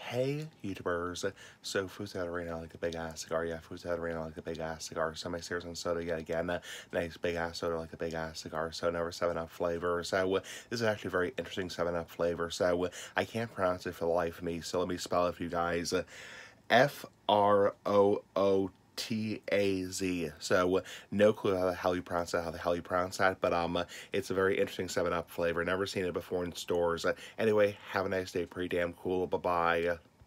Hey YouTubers, so Foods out right now like a big ass cigar, yeah, Foods out right now like a big ass cigar, semi-serious on soda yet again, nice big ass soda like a big ass cigar, so never 7-Up flavor, so this is actually a very interesting 7-Up flavor, so I can't pronounce it for the life of me, so let me spell it for you guys, Frootaz. So no clue how the hell you pronounce that, but it's a very interesting 7-Up flavor. Never seen it before in stores. Anyway, have a nice day. Pretty damn cool. Bye bye.